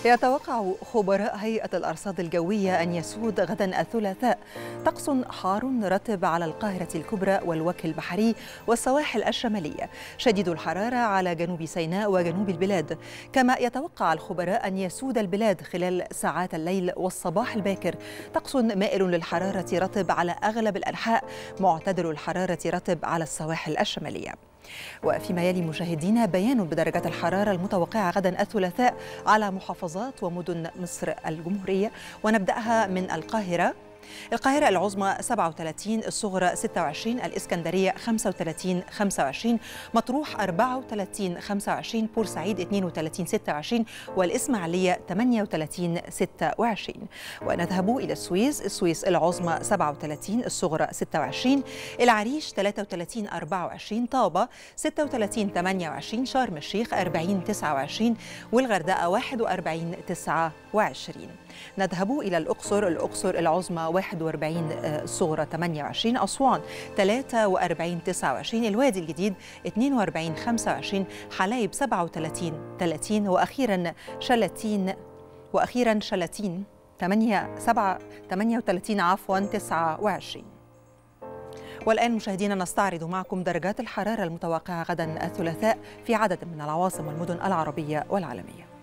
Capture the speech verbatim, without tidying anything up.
يتوقع خبراء هيئة الأرصاد الجوية أن يسود غدا الثلاثاء طقس حار رطب على القاهرة الكبرى والوجه البحري والسواحل الشمالية، شديد الحرارة على جنوب سيناء وجنوب البلاد. كما يتوقع الخبراء أن يسود البلاد خلال ساعات الليل والصباح الباكر طقس مائل للحرارة رطب على أغلب الأنحاء، معتدل الحرارة رطب على السواحل الشمالية. وفيما يلي مشاهدينا بيان بدرجات الحرارة المتوقعة غدا الثلاثاء على محافظات ومدن مصر الجمهورية، ونبدأها من القاهرة. القاهرة العظمى سبعة وثلاثين، الصغرى ستة وعشرين، الإسكندرية خمسة وثلاثين خمسة وعشرين، مطروح أربعة وثلاثين خمسة وعشرين، بورسعيد اثنين وثلاثين ستة وعشرين، والإسماعيلية ثمانية وثلاثين ستة وعشرين. ونذهب إلى السويس. السويس العظمى سبعة وثلاثين، الصغرى ستة وعشرين، العريش ثلاثة وثلاثين أربعة وعشرين، طابة ستة وثلاثين ثمانية وعشرين، شرم الشيخ أربعين تسعة وعشرين، والغردقة واحد وأربعين تسعة وعشرين. نذهب إلى الأقصر. الأقصر العظمى واحد وأربعين، الصغرى ثمانية وعشرين، أسوان ثلاثة وأربعين تسعة وعشرين، الوادي الجديد اثنين وأربعين خمسة وعشرين، حلايب سبعة وثلاثين ثلاثين، وأخيرا شلاتين وأخيرا شلاتين ثمانية سبعة ثمانية وثلاثين عفوا تسعة وعشرين. والآن مشاهدينا نستعرض معكم درجات الحرارة المتوقعة غدا الثلاثاء في عدد من العواصم والمدن العربية والعالمية.